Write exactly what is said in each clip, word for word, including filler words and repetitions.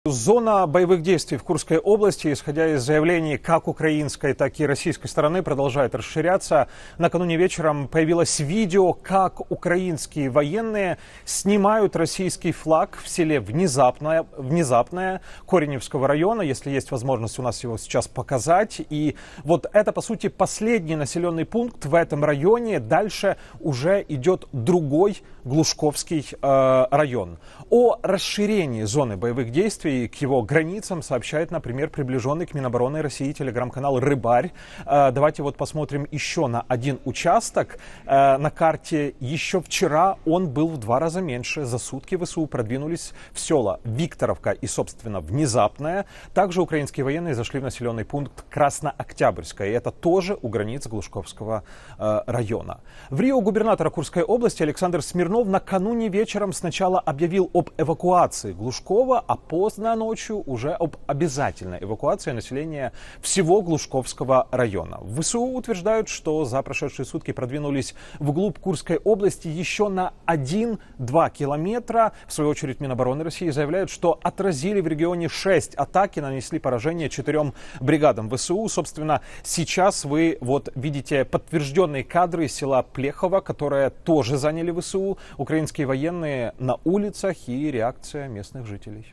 Зона боевых действий в Курской области, исходя из заявлений как украинской, так и российской стороны, продолжает расширяться. Накануне вечером появилось видео, как украинские военные снимают российский флаг в селе Внезапное, Внезапное Кореневского района. Если есть возможность у нас его сейчас показать. И вот это, по сути, последний населенный пункт в этом районе. Дальше уже идет другой Глушковский э, район. О расширении зоны боевых действий к его границам сообщает, например, приближенный к Минобороны России телеграм-канал «Рыбарь». Давайте вот посмотрим еще на один участок. На карте еще вчера он был в два раза меньше. За сутки ВСУ продвинулись в села Викторовка и, собственно, Внезапное. Также украинские военные зашли в населенный пункт Краснооктябрьское. И это тоже у границ Глушковского района. В Рио губернатора Курской области Александр Смирнов накануне вечером сначала объявил об эвакуации Глушкова, а поздно ночью уже об обязательной эвакуации населения всего Глушковского района. В ВСУ утверждают, что за прошедшие сутки продвинулись вглубь Курской области еще на один-два километра. В свою очередь Минобороны России заявляют, что отразили в регионе шесть атак и нанесли поражение четырем бригадам ВСУ. Собственно, сейчас вы вот видите подтвержденные кадры из села Плехово, которое тоже заняли ВСУ. Украинские военные на улицах и реакция местных жителей.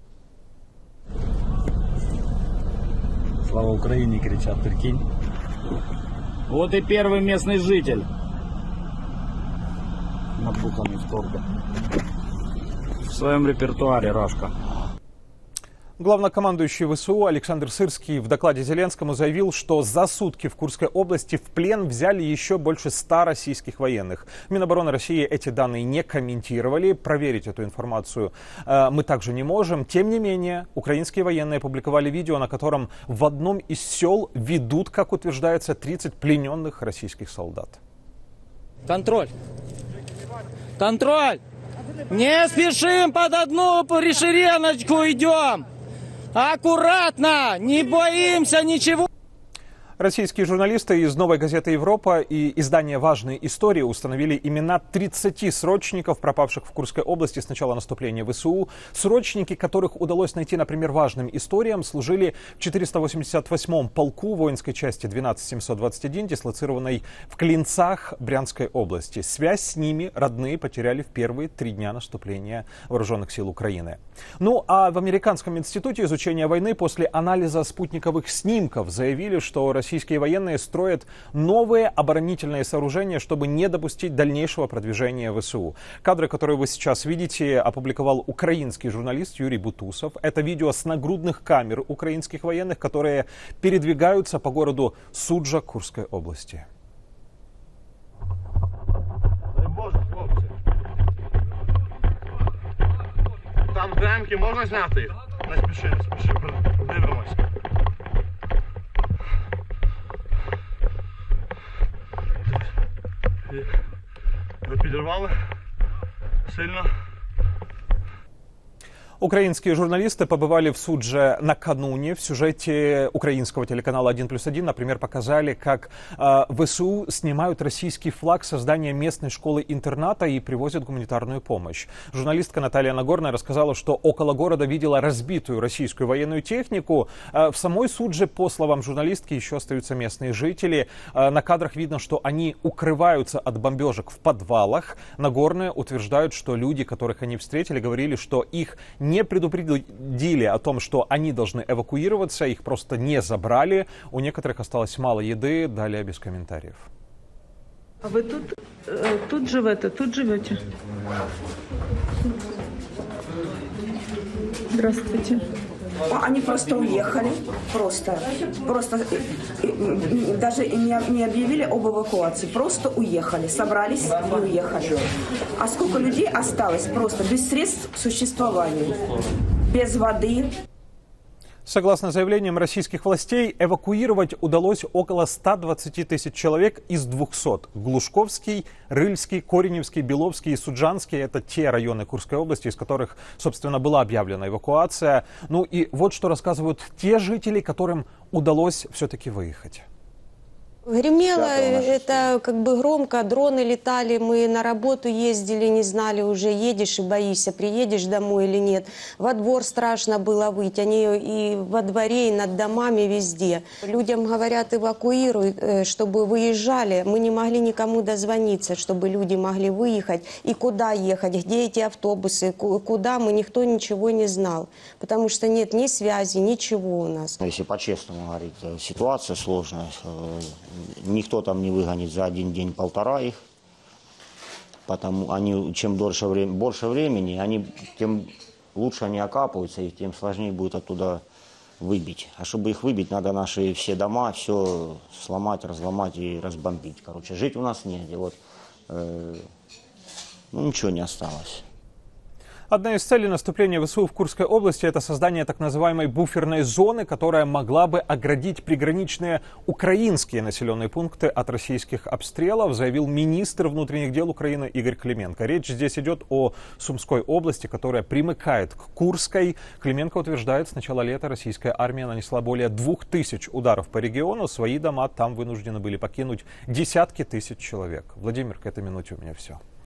Слава Украине, кричат, прикинь. Вот и первый местный житель. Набуханный в торбе. В своем репертуаре Рашка. Главнокомандующий ВСУ Александр Сырский в докладе Зеленскому заявил, что за сутки в Курской области в плен взяли еще больше ста российских военных. Минобороны России эти данные не комментировали. Проверить эту информацию э, мы также не можем. Тем не менее, украинские военные опубликовали видео, на котором в одном из сел ведут, как утверждается, тридцать плененных российских солдат. Контроль! Контроль! Не спешим, под одну решереночку идем! Аккуратно! Не боимся ничего! Российские журналисты из «Новой газеты Европа» и издания «Важные истории» установили имена тридцати срочников, пропавших в Курской области с начала наступления ВСУ. Срочники, которых удалось найти, например, важным историям, служили в четыреста восемьдесят восьмом полку воинской части двенадцать семьсот двадцать один, дислоцированной в Клинцах Брянской области. Связь с ними родные потеряли в первые три дня наступления вооруженных сил Украины. Ну а в Американском институте изучения войны после анализа спутниковых снимков заявили, что российские военные строят новые оборонительные сооружения, чтобы не допустить дальнейшего продвижения ВСУ. Кадры, которые вы сейчас видите, опубликовал украинский журналист Юрий Бутусов. Это видео с нагрудных камер украинских военных, которые передвигаются по городу Суджа Курской области. Там ДМки можна зняти їх? Не спіши, не спіши, подивимось. Ви підірвали сильно. Украинские журналисты побывали в Судже накануне. В сюжете украинского телеканала один плюс один, например, показали, как э, ВСУ снимают российский флаг с здания местной школы-интерната и привозят гуманитарную помощь. Журналистка Наталья Нагорная рассказала, что около города видела разбитую российскую военную технику. Э, в самой Судже, по словам журналистки, еще остаются местные жители. Э, на кадрах видно, что они укрываются от бомбежек в подвалах. Нагорная утверждают, что люди, которых они встретили, говорили, что их не предупредили о том, что они должны эвакуироваться, их просто не забрали. У некоторых осталось мало еды, далее без комментариев. А вы тут, э, тут живете, тут живете? Здравствуйте. Они просто уехали, просто, просто даже не, не объявили об эвакуации, просто уехали, собрались и уехали. А сколько людей осталось просто без средств к существованию, без воды? Согласно заявлениям российских властей, эвакуировать удалось около ста двадцати тысяч человек из двухсот. Глушковский, Рыльский, Кореневский, Беловский и Суджанский – это те районы Курской области, из которых, собственно, была объявлена эвакуация. Ну и вот что рассказывают те жители, которым удалось все-таки выехать. Гремело, это как бы громко, дроны летали, мы на работу ездили, не знали уже, едешь и боишься, приедешь домой или нет. Во двор страшно было выйти, они и во дворе, и над домами, везде. Людям говорят, эвакуируй, чтобы выезжали, мы не могли никому дозвониться, чтобы люди могли выехать, и куда ехать, где эти автобусы, куда, мы никто ничего не знал, потому что нет ни связи, ничего у нас. Если по-честному говорить, ситуация сложная. Никто там не выгонит за один день-полтора их, потому они чем дольше время, больше времени, они, тем лучше они окапываются, и тем сложнее будет оттуда выбить. А чтобы их выбить, надо наши все дома, все сломать, разломать и разбомбить. Короче, жить у нас негде. Вот, э, ну, ничего не осталось. Одна из целей наступления ВСУ в Курской области – это создание так называемой буферной зоны, которая могла бы оградить приграничные украинские населенные пункты от российских обстрелов, заявил министр внутренних дел Украины Игорь Клименко. Речь здесь идет о Сумской области, которая примыкает к Курской. Клименко утверждает, с начала лета российская армия нанесла более двух тысяч ударов по региону. Свои дома там вынуждены были покинуть десятки тысяч человек. Владимир, к этой минуте у меня все.